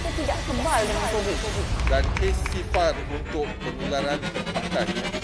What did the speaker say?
kita tidak kebal dengan COVID. Dan kes sifar untuk penularan pakan